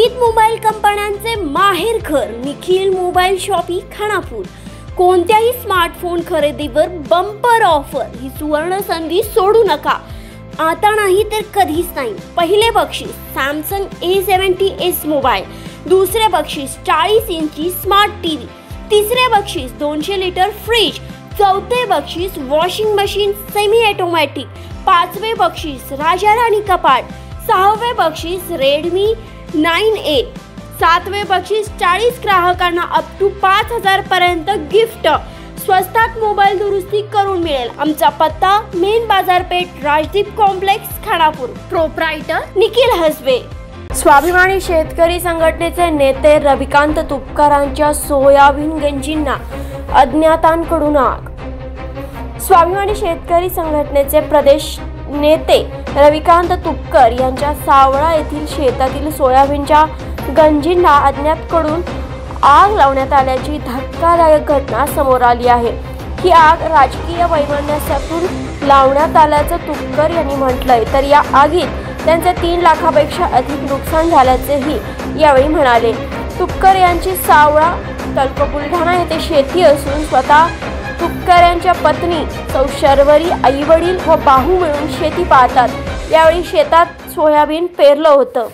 विविध मोबाईल कंपन्यांचे माहेरघर निखिल मोबाईल शॉपी खानापूर। कोणत्याही स्मार्टफोन खरेदीवर बंपर ऑफर ही सुवर्ण संधी सोडू नका। आता नाही तर कधीच नाही। पहिले बक्षीस सॅमसंग A70s मोबाईल, दुसरे बक्षीस 40 इंची स्मार्ट टीव्ही, तिसरे बक्षीस 200 लिटर फ्रीज, चौथे बक्षीस वॉशिंग मशीन सेमी ऑटोमॅटिक, पाचवे बक्षीस राजा राणी कपाट, सहावे बक्षीस रेडमी 9A, सातवे बक्षीस 40 ग्राहकांना अप टू 5000 पर्यंत गिफ्ट। स्वस्तात मोबाईल दुरुस्ती करून मिळेल। आमचा पत्ता मेन बाजारपेठ राजदीप कॉम्प्लेक्स खानापूर। प्रोप्रायटर निखिल हसबे। स्वाभिमानी शेतकरी संघटनेचे नेते रविकांत तुपकरांच्या सोयाबीन गंजींना अज्ञातांकडून आग। स्वाभिमानी शेतकरी संघटनेचे प्रदेश नेते रविकांत तुपकर यांच्या सावळा येथील शेतातील सोयाबीनच्या गंजींना अज्ञातांकडून आग लावण्यात आल्याची धक्कादायक घटना समोर आली आहे। ही आग राजकीय वैमनस्यातून लावण्यात आल्याचं तुपकर यांनी म्हटलंय। तर या आगीत त्यांचे 3 लाखापेक्षा अधिक नुकसान झाल्याचेही यावेळी म्हणाले। तुपकर यांची सावळा तालुका बुलढाणा येथे शेती असून स्वतः तुपकर यांच्या पत्नी सौ शर्वरी, आई वडील व भाऊ मिळून शेती पाहतात। यावेळी शेतात सोयाबीन पेरलं होतं।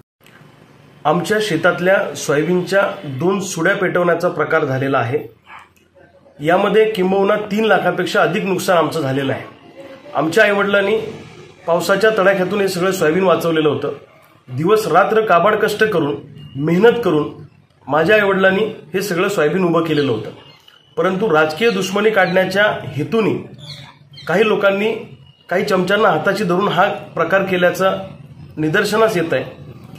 आमच्या शेतातल्या सोयाबीनच्या 2 सुड्या पेटवण्याचा प्रकार झालेला आहे। यामध्ये किंबहुना 3 लाखापेक्षा अधिक नुकसान आमचं झालेलं आहे। आमच्या आईवडिलांनी पावसाच्या तडाख्यातून हे सगळं सोयाबीन वाचवलेलं होतं। दिवस रात्र काबाड कष्ट करून मेहनत करून माझ्या आईवडिलांनी हे सगळं सोयाबीन उभं केलेलं होतं। परंतु राजकीय दुश्मनी काढण्याच्या हेतूने काही लोकांनी, काही चमच्यांना हाताची धरून हा प्रकार केल्याचं निदर्शनास येत आहे।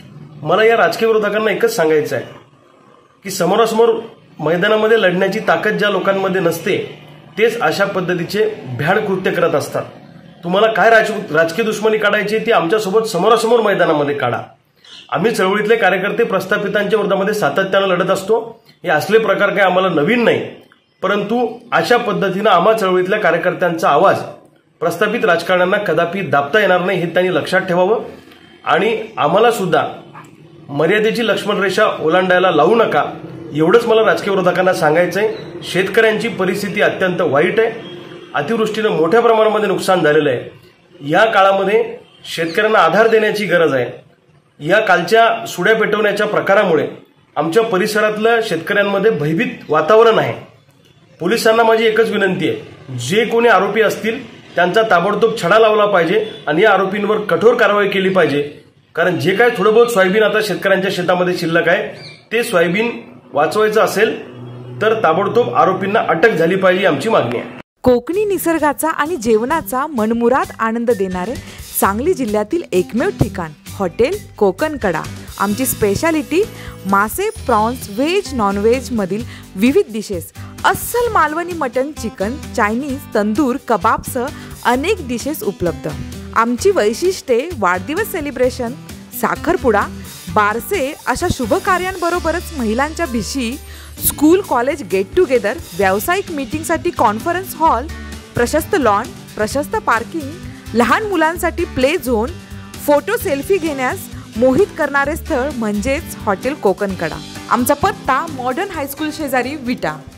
मला या राजकीय विरोधकांना एकच सांगायचं आहे की समोरासमोर मैदानामध्ये लढण्याची ताकद ज्या लोकांमध्ये नसते तेच अशा पद्धतीचे भ्याड कृत्य करत असतात। तुम्हाला काय राजकीय दुश्मनी काढायची ती आमच्यासोबत समोरासमोर मैदानामध्ये काढा। आम्ही चळवळीतले कार्यकर्ते प्रस्थापितांच्या विरोधामध्ये सातत्याने लढत असतो। हे असले प्रकार काही आम्हाला नवीन नाही, परंतु अशा पद्धतीनं आम्हा चळवळीतल्या कार्यकर्त्यांचा आवाज प्रस्थापित राजकारण्यांना कदापि दाबता येणार नाही हे त्यांनी लक्षात ठेवावं। आणि आम्हाला सुद्धा मर्यादेची लक्ष्मण रेषा ओलांडायला लावू नका, एवढंच मला राजकीय विरोधकांना सांगायचं आहे। शेतकऱ्यांची परिस्थिती अत्यंत वाईट आहे। अतिवृष्टीनं मोठ्या प्रमाणामध्ये नुकसान झालेलं आहे। या काळामध्ये शेतकऱ्यांना आधार देण्याची गरज आहे। या कालच्या सुड्या पेटवण्याच्या प्रकारामुळे आमच्या परिसरातल्या शेतकऱ्यांमध्ये भयभीत वातावरण आहे। पोलिसांना माझी एकच विनंती आहे, जे कोणी आरोपी असतील त्यांचा ताबडतोब छडा लावला पाहिजे आणि या आरोपींवर कठोर कारवाई केली पाहिजे। कारण जे काय थोडं बहुत सोयाबीन आता शेतकऱ्यांच्या शेतामध्ये शिल्लक आहे ते सोयाबीन वाचवायचं असेल तर ताबडतोब आरोपींना अटक झाली पाहिजे, आमची मागणी आहे। कोकणी निसर्गाचा आणि जेवणाचा मनमुराद आनंद देणारे सांगली जिल्ह्यातील एकमेव ठिकाण हॉटेल कोकण कडा। आमची स्पेशालिटी मासे, प्रॉन्स, व्हेज, नॉन व्हेज मधील विविध डिशेस, अस्सल Malvani mutton, chicken, Chinese, tandoor, कबाबसह अनेक डिशेस उपलब्ध। आमची वैशिष्ट्ये वाढदिवस सेलिब्रेशन, साखरपुडा, बारसे अशा शुभ कार्यांबरोबरच महिलांच्या भिशी, स्कूल कॉलेज गेट टुगेदर, व्यावसायिक मीटिंगसाठी कॉन्फरन्स हॉल, प्रशस्त लॉन, प्रशस्त पार्किंग, लहान मुलांसाठी प्ले झोन, फोटो सेल्फी घेण्यास मोहित करणारे स्थळ म्हणजेच हॉटेल कोकण कडा। आमचा पत्ता मॉडर्न हायस्कूल शेजारी विटा।